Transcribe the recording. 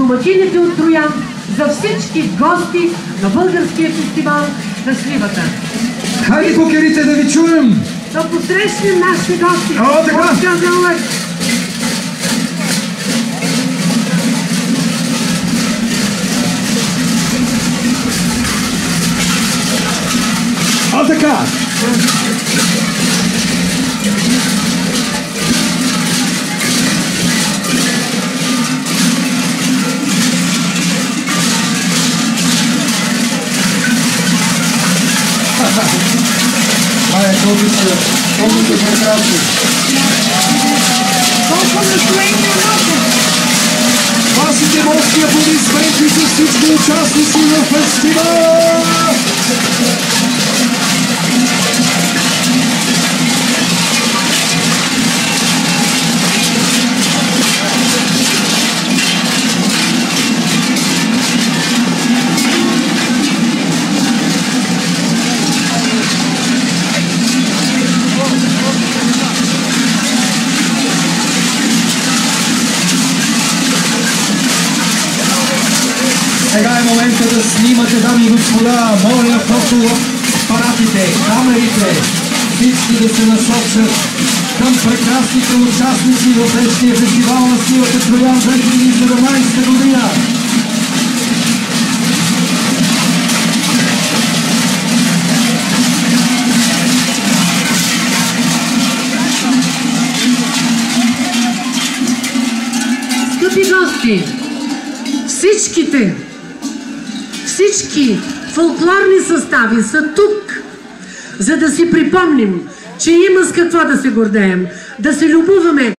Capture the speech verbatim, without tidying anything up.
домакините от Троян, за всички гости на българския фестивал на Сливата. Хайде, кукерите, да ви чуем! Да посрещнем нашите гости! О, така! О, така! Ай, колкото, колкото прекрасно. Колко настроение носи! Вашите мощни аплодисменти с всички участници на фестивала! Сега е момента да снимате, дами и господа. Моля, фотоапаратите, камерите, всички да се насочат към прекрасните участници в днешния фестивал на Сливата Троян две хиляди и седемнадесета година. Скъпи гости, всичките Всички фолклорни състави са тук, за да си припомним, че има с какво да се гордеем, да се любоваме.